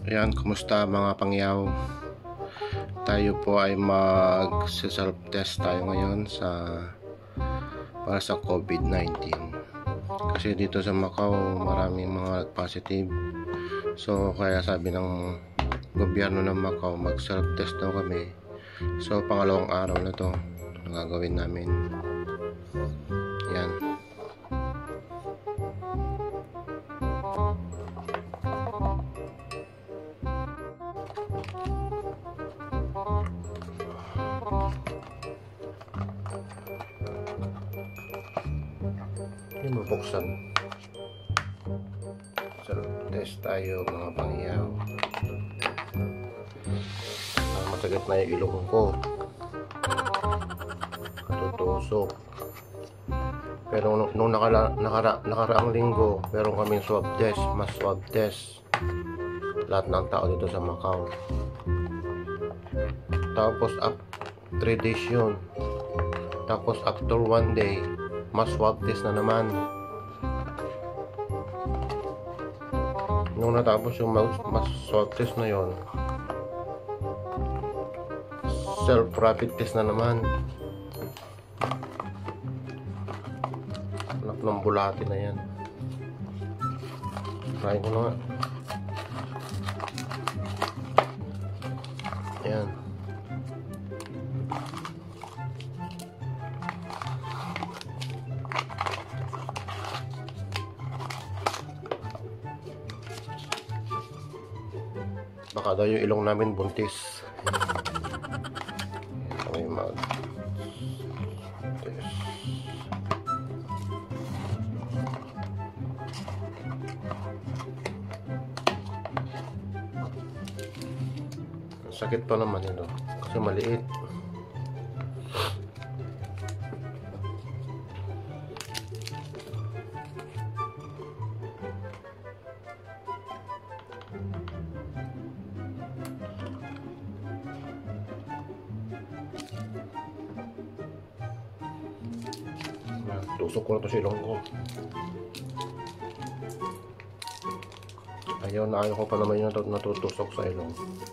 Ayan, kumusta mga pangyaw? Tayo po ay mag-self-test tayo ngayon para sa COVID-19. Kasi dito sa Macau, maraming mga positive. So, kaya sabi ng gobyerno ng Macau, mag-self-test daw kami. So, pangalawang araw na to na gagawin namin. Yan. Ini mabuksan. Self-test tayo mga pangyaw. Masakit na yung ilong ko. Tutusok. Pero nung nakaraang linggo, meron kaming swab test, mas swab test. Lahat ng tao dito sa Macau. Tapos 3 days yun. Tapos after 1 day, mas swab test na naman. Nung natapos yung mas swab test na yon, self rapid test na naman. Anak ng bulati na yan. Try ko na nga. Ayan. Baka daw yung ilong namin buntis. Kami mag-test. Sakit pa naman ito kasi maliit. Tusok ko na ito sa ilong ko. Ayaw ko pa naman yung natutusok sa ilong.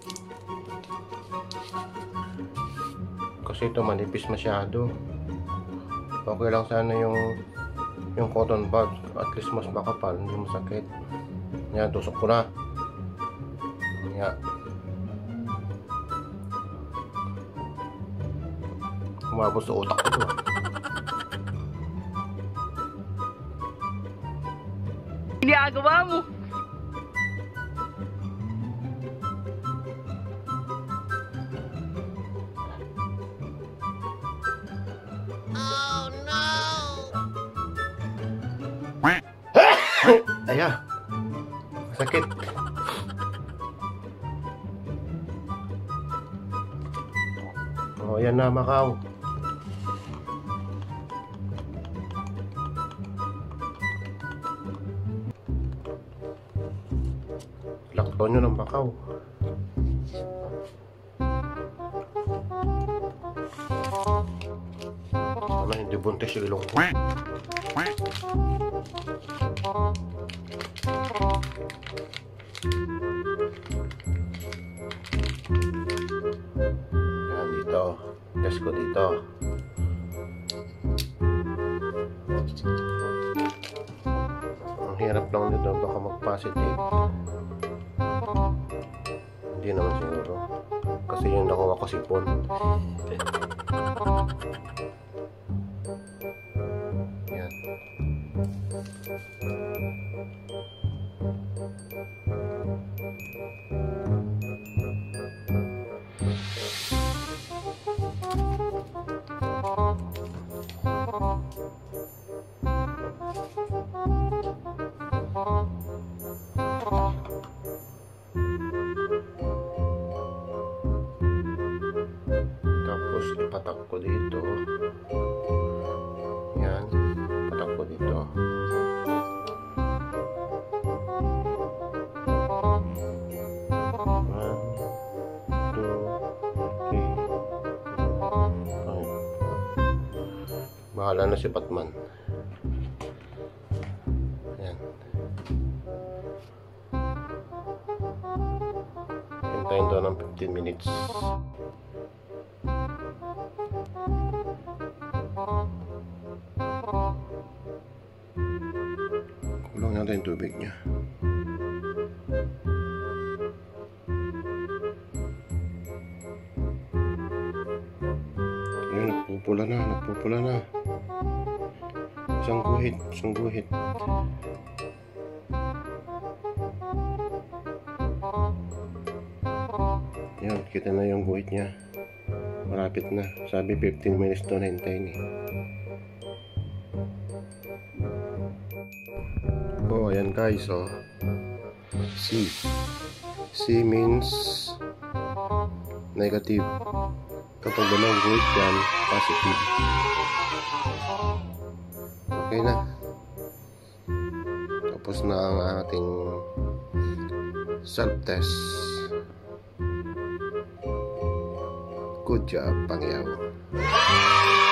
Kasi ito manipis masyado. Okay lang sana yung cotton bud. At least mas makapal, hindi masakit. Yan, tusok ko na. Yan. Umabot sa utak ko ito. Ginagawa mo. Oh no. Aya. Sakit. Oh, yan na Macau. Lockdown nyo ng Macau. Sana hindi buntis yung ilong ko. Yan dito. Test ko dito. Ang hirap lang nito. Baka mag-positive. Hindi naman siguro. Kasi yung nakuha ko sipon. Yan. Tapos ipatak ko dito. Yan, patak ko dito. Bahala na si Batman. Ayan. 15 minutes. Kulang natin yung tubig niya. Ayun, nagpupula na. Isang guhit. Yan, kita na yung guhit niya. Malapit na. Sabi 15 minutes to na hintayin eh. Oh, ayan guys, oh. C means negative. Kapag dalawang guhit yan, positive. Okay na. Tapos na ang ating self-test. Good job, Pangyaw.